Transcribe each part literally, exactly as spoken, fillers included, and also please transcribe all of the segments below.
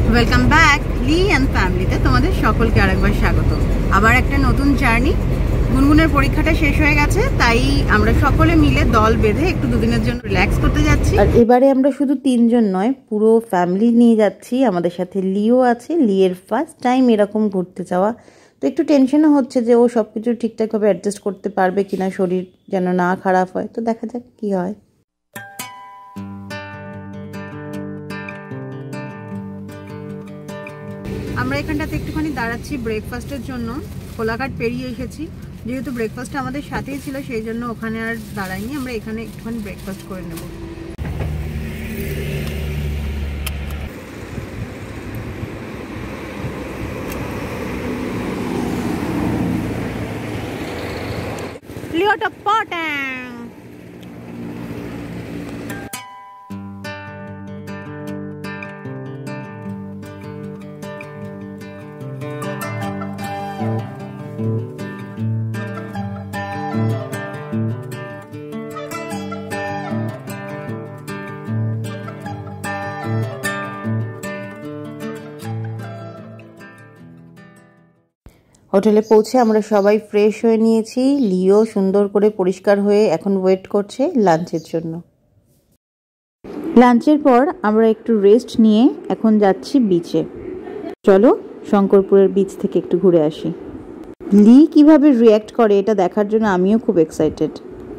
Welcome back Li and ফ্যামিলিতে তোমাদের সকলকে আরেকবার স্বাগত। আবার একটা নতুন জার্নি। গুনগুনের পরীক্ষাটা শেষ হয়ে গেছে, তাই আমরা সকলে মিলে দল বেঁধে একটু দুদিনের জন্য রিল্যাক্স করতে যাচ্ছি। আর এবারে আমরা শুধু তিনজন নয়, পুরো ফ্যামিলি নিয়ে যাচ্ছি। আমাদের সাথে লিও আছে। লিয়ের ফার্স্ট টাইম এরকম ঘুরতে যাওয়া, তো একটু টেনশনও হচ্ছে যে ও সব কিছু ঠিকঠাকভাবে অ্যাডজাস্ট করতে পারবে কিনা, শরীর যেন না খারাপ হয়। তো দেখা যাক কি হয়। আমরা এখানটাতে একটুখানি দাঁড়াচ্ছি ব্রেকফাস্টের জন্য। কোলাঘাট পেরিয়ে এসেছি, যেহেতু ব্রেকফাস্ট আমাদের সাথেই ছিল সেই জন্য ওখানে আর দাঁড়াইনি। আমরা এখানে একটুখানি ব্রেকফাস্ট করে নেব। লিওটা পটাং হোটেলে পৌঁছে আমরা সবাই ফ্রেশ হয়ে নিয়েছি। লিও সুন্দর করে পরিষ্কার হয়ে এখন ওয়েট করছে লাঞ্চের জন্য। লাঞ্চের পর আমরা একটু রেস্ট নিয়ে এখন যাচ্ছি বিচে। চলো শঙ্করপুরের বিচ থেকে একটু ঘুরে আসি। লি কিভাবে রিয়্যাক্ট করে এটা দেখার জন্য আমিও খুব এক্সাইটেড।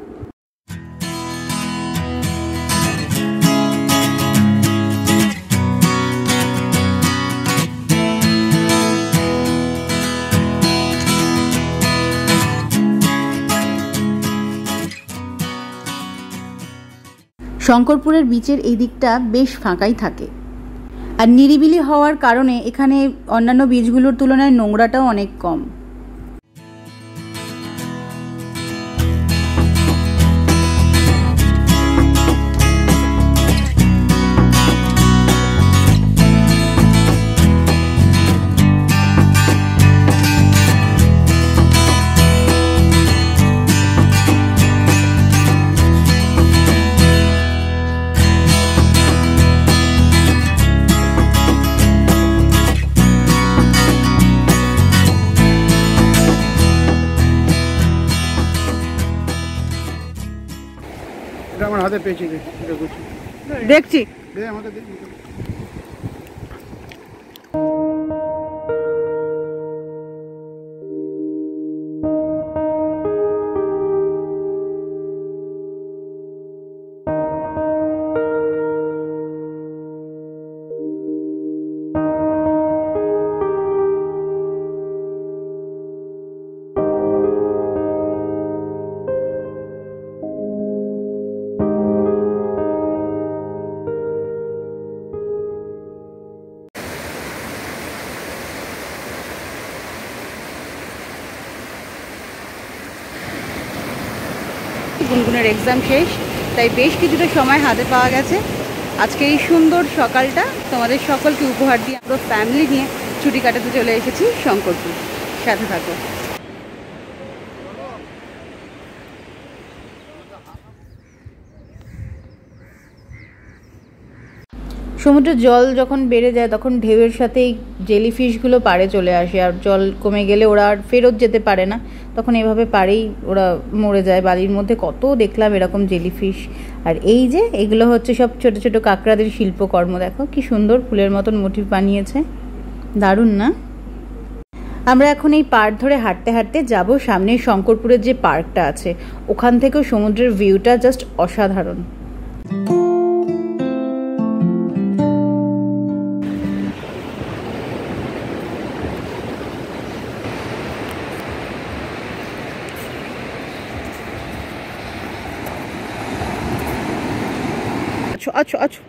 শঙ্করপুরের বিচের এই দিকটা বেশ ফাঁকাই থাকে, আর নিরিবিলি হওয়ার কারণে এখানে অন্যান্য বিচগুলোর তুলনায় নোংরাটাও অনেক কম। আমার হাতে পেয়েছি, দেখছি আমাকে গুনগুনের এক্সাম শেষ, তাই বেশ কিছুটা সময় হাতে পাওয়া গেছে। আজকে এই সুন্দর সকালটা তোমাদের সকলকে উপহার দিয়ে আমরা ফ্যামিলি নিয়ে ছুটি কাটাতে চলে এসেছি শঙ্করপুর। সাথে থাকো। সমুদ্রের জল যখন বেড়ে যায় তখন ঢেউয়ের সাথেই জেলিফিশগুলো পাড়ে চলে আসে, আর জল কমে গেলে ওরা আর ফেরত যেতে পারে না, তখন এভাবে পাড়েই ওরা মরে যায়। বালির মধ্যে কত দেখলাম এরকম জেলিফিশ। আর এই যে এগুলো হচ্ছে সব ছোট ছোট কাঁকড়াদের শিল্পকর্ম। দেখো কি সুন্দর ফুলের মতন মোটিভ বানিয়েছে, দারুণ না? আমরা এখন এই পার্ক ধরে হাঁটতে হাঁটতে যাব সামনে শঙ্করপুরের যে পার্কটা আছে, ওখান থেকেও সমুদ্রের ভিউটা জাস্ট অসাধারণ। আচ্ছা আচ্ছা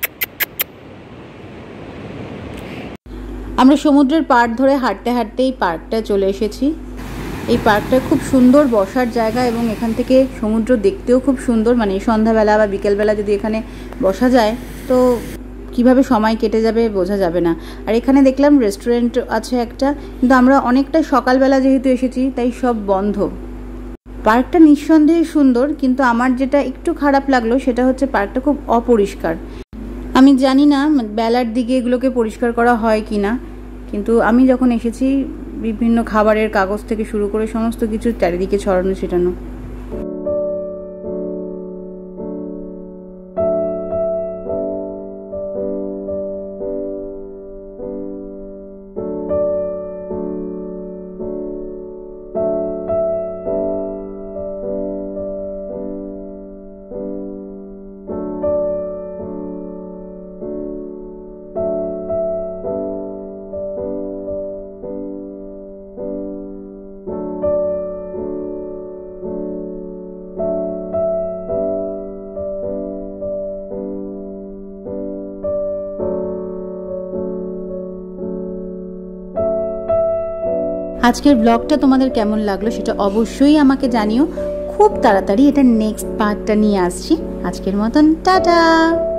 আমরা সমুদ্রের পাড় ধরে হাঁটতে হাঁটতে এই পার্কটা চলে এসেছি। এই পার্কটা খুব সুন্দর বসার জায়গা, এবং এখান থেকে সমুদ্র দেখতেও খুব সুন্দর। মানে সন্ধ্যাবেলা বা বিকেলবেলা যদি এখানে বসা যায় তো কিভাবে সময় কেটে যাবে বোঝা যাবে না। আর এখানে দেখলাম রেস্টুরেন্ট আছে একটা, কিন্তু আমরা অনেকটা সকালবেলা যেহেতু এসেছি তাই সব বন্ধ। পার্কটা নিঃসন্দেহে সুন্দর, কিন্তু আমার যেটা একটু খারাপ লাগলো সেটা হচ্ছে পার্কটা খুব অপরিষ্কার। আমি জানি না বেলার দিকে এগুলোকে পরিষ্কার করা হয় কি না, কিন্তু আমি যখন এসেছি বিভিন্ন খাবারের কাগজ থেকে শুরু করে সমস্ত কিছু চারিদিকে ছড়ানো ছিটানো। আজকের ব্লগটা তোমাদের কেমন লাগলো সেটা অবশ্যই আমাকে জানিও। খুব তাড়াতাড়ি এটা নেক্সট পার্টটা নিয়ে আসছি। আজকের মতন টাটা।